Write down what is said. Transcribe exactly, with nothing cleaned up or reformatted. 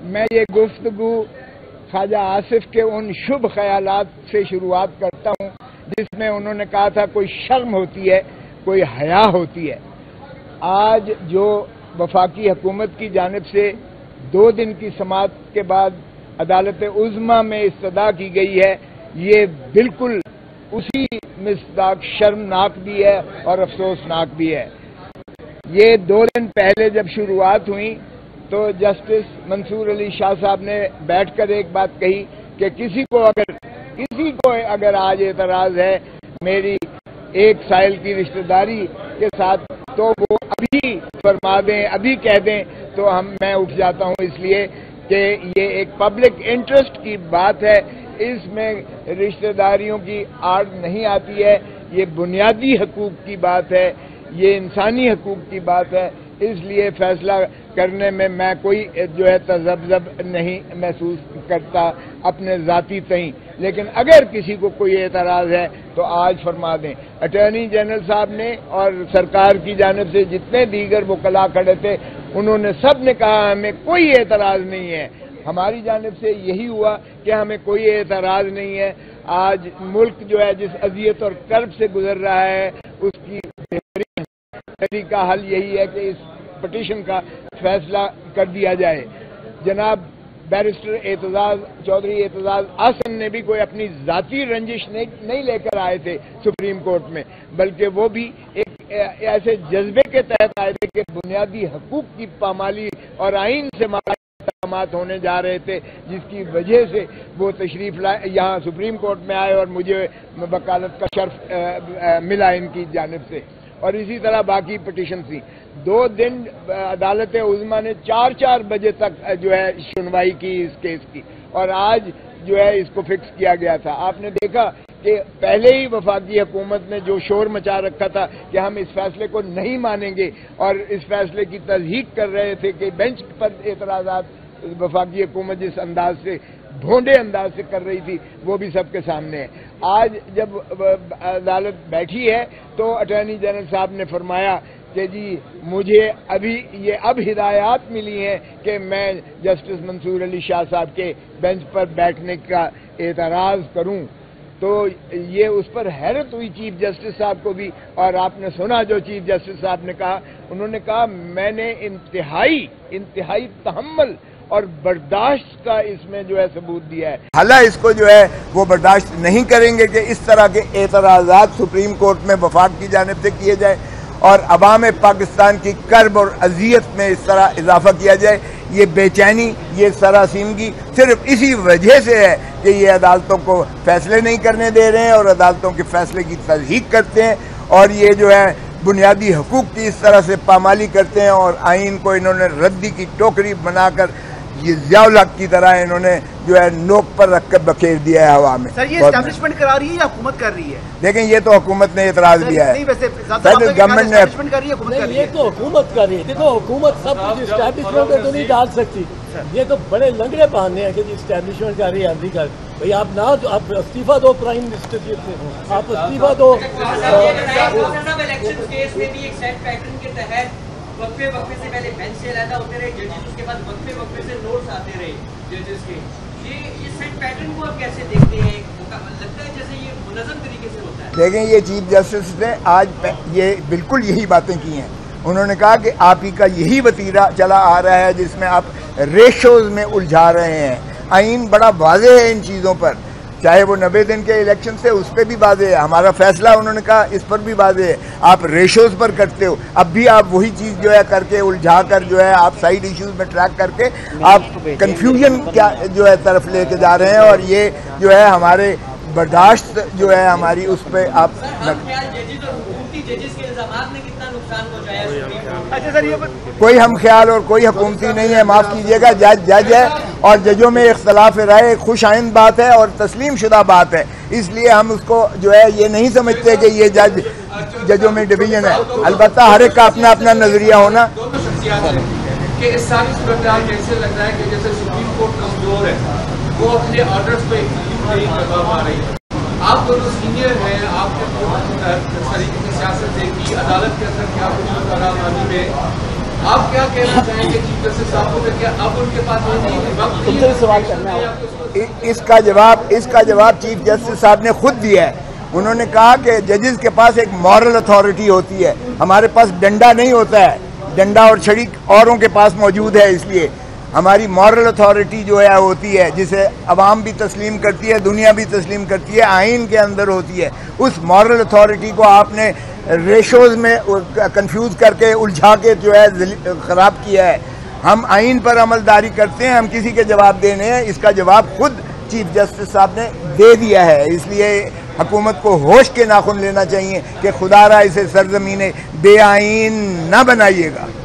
मैं ये गुफ्तगू ख्वाजा आसिफ के उन शुभ ख्यालात से शुरुआत करता हूँ जिसमें उन्होंने कहा था कोई शर्म होती है, कोई हया होती है। आज जो वफाकी हुकूमत की जानिब से दो दिन की समाअत के बाद अदालत उज़्मा में इस्तदा की गई है, ये बिल्कुल उसी मिसदाक शर्मनाक भी है और अफसोसनाक भी है। ये दो दिन पहले जब शुरुआत हुई तो जस्टिस मंसूर अली शाह साहब ने बैठकर एक बात कही कि किसी को अगर किसी को अगर आज एतराज है मेरी एक साइल की रिश्तेदारी के साथ तो वो अभी फरमा दें, अभी कह दें तो हम मैं उठ जाता हूं, इसलिए कि ये एक पब्लिक इंटरेस्ट की बात है, इसमें रिश्तेदारियों की आड़ नहीं आती है, ये बुनियादी हकूक की बात है, ये इंसानी हकूक की बात है, इसलिए फैसला करने में मैं कोई जो है तजब्जब नहीं महसूस करता अपने जाती तहीं। लेकिन अगर किसी को कोई एतराज है तो आज फरमा दें। अटॉर्नी जनरल साहब ने और सरकार की जानिब से जितने दीगर वकला खड़े थे उन्होंने सब ने कहा हमें कोई एतराज नहीं है। हमारी जानिब से यही हुआ कि हमें कोई एतराज नहीं है। आज मुल्क जो है जिस अजियत और कर्ब से गुजर रहा है उसकी बेहतरीन तरीका हल यही है कि इस पिटीशन का फैसला कर दिया जाए। जनाब बैरिस्टर एतजाज चौधरी एतजाज आसन ने भी कोई अपनी जाती रंजिश नहीं, नहीं लेकर आए थे सुप्रीम कोर्ट में, बल्कि वो भी एक ऐसे जज्बे के तहत आए थे कि बुनियादी हकूक की पामाली और आइन से मामलात होने जा रहे थे, जिसकी वजह से वो तशरीफ लाए यहाँ सुप्रीम कोर्ट में आए और मुझे वकालत का शर्फ मिला इनकी जानिब से। और इसी तरह बाकी पिटीशन थी। दो दिन अदालत उज़्मा ने चार चार बजे तक जो है सुनवाई की इस केस की, और आज जो है इसको फिक्स किया गया था। आपने देखा कि पहले ही वफाकी हुकूमत ने जो शोर मचा रखा था कि हम इस फैसले को नहीं मानेंगे और इस फैसले की तस्दीक कर रहे थे कि बेंच पर एतराज़ात वफाकी हुकूमत जिस अंदाज से भोंडे अंदाज से कर रही थी वो भी सबके सामने है। आज जब अदालत बैठी है तो अटॉर्नी जनरल साहब ने फरमाया कि जी मुझे अभी ये अब हिदायत मिली हैं कि मैं जस्टिस मंसूर अली शाह साहब के बेंच पर बैठने का एतराज़ करूं। तो ये उस पर हैरत हुई चीफ जस्टिस साहब को भी, और आपने सुना जो चीफ जस्टिस साहब ने कहा, उन्होंने कहा मैंने इंतहाई इंतहाई तहम्मुल और बर्दाश्त का इसमें जो है सबूत दिया है। हालांकि इसको जो है वो बर्दाश्त नहीं करेंगे कि इस तरह के एतराज़ात सुप्रीम कोर्ट में वफाक की जानिब से किए जाए और अवाम पाकिस्तान की कर्ब और अजियत में इस तरह इजाफा किया जाए। ये बेचैनी, ये सरासीमगी सिर्फ इसी वजह से है कि ये अदालतों को फैसले नहीं करने दे रहे हैं और अदालतों के फैसले की तस्दीक करते हैं, और ये जो है बुनियादी हकूक की इस तरह से पामाली करते हैं और आइन को इन्होंने रद्दी की टोकरी बनाकर ये ज़ियाउल-हक की तरह इन्होंने जो है नोक पर रखकर बखेर दिया है हवा में। सर ये एस्टैब्लिशमेंट करा रही है या हुकूमत कर रही है? देखें ये तो हुकूमत ने एतराज दिया है। सर गवर्नमेंट ने एस्टैब्लिशमेंट कर रही है, हुकूमत कर रही है। ये तो हुकूमत कर रही है। देखो हुकूमत सब कुछ एस्टैब्लिशमेंट में तो नहीं डाल सकती। ये तो बड़े लंगड़े बहाने हैं कि एस्टैब्लिशमेंट कर रही है, आंधी कर भाई आप ना आप इस्तीफा दो प्राइम मिनिस्टर से, आप इस्तीफा दो। वक्फे वक्फे से पहले बेंच से अलग होते रहे जजेस, उसके बाद वक्फे वक्फे से नोट्स आते रहे जजेस के। ये इस सेट पैटर्न को आप कैसे देखते हैं? लगता है जैसे ये मुनज़्ज़म तरीके से होता है। देखें ये चीफ जस्टिस ने आज ये बिल्कुल यही बातें की हैं। उन्होंने कहा कि आप ही का यही वतीरा चला आ रहा है जिसमें आप रेशोज में उलझा रहे हैं। आइन बड़ा वाज़ेह है इन चीज़ों पर, चाहे वो नब्बे दिन के इलेक्शन से उस पर भी वाज़ेह है, हमारा फैसला उन्होंने कहा इस पर भी वाज़ेह है। आप रेशोज पर करते हो, अब भी आप वही चीज़ जो है करके उलझा कर जो है आप साइड इश्यूज में ट्रैक करके आप कंफ्यूजन क्या जो है तरफ लेके जा रहे हैं, और ये जो है हमारे बर्दाश्त जो है हमारी उस पर आप अच्छा सर ये कोई हम ख्याल और कोई हुकूमती नहीं है, माफ़ कीजिएगा, जज जज है और जजों में इख्तलाफ राय एक खुश आइंद बात है और तस्लीम शुदा बात है, इसलिए हम उसको जो है ये नहीं समझते कि ये जज जजों में डिवीजन है। अलबत्ता हर एक का अपना अपना नजरिया होना। कि इस सारी सूरत कैसे लग रहा है कि जैसे सुप्रीम कोर्ट कमजोर है, वो अपने ऑर्डर्स पे नहीं कर पा रही है। आप दोनों सीनियर हैं, आपने तरीके की सियासत देखी, अदालत के अंदर क्या कुछ करामानी में, आप क्या कहना चाहेंगे? चीफ जस्टिस साहब को कि अब उनके पास ये नहीं है, वक्त नहीं तुमसे है। सवाल करना है। इ- इसका जवाब इसका जवाब चीफ जस्टिस साहब ने खुद दिया है। उन्होंने कहा कि जजेस के पास एक मॉरल अथॉरिटी होती है, हमारे पास डंडा नहीं होता है, डंडा और छड़ी औरों के पास मौजूद है, इसलिए हमारी मॉरल अथॉरिटी जो है होती है, जिसे अवाम भी तस्लीम करती है, दुनिया भी तस्लीम करती है, आइन के अंदर होती है। उस मॉरल अथॉरिटी को आपने रेशोज में कंफ्यूज करके उलझा के जो है ख़राब किया है। हम आइन पर अमलदारी करते हैं, हम किसी के जवाब देने हैं, इसका जवाब खुद चीफ जस्टिस साहब ने दे दिया है। इसलिए हुकूमत को होश के नाखुन लेना चाहिए कि खुदारा इसे सरजमीन बेआइन न बनाइएगा।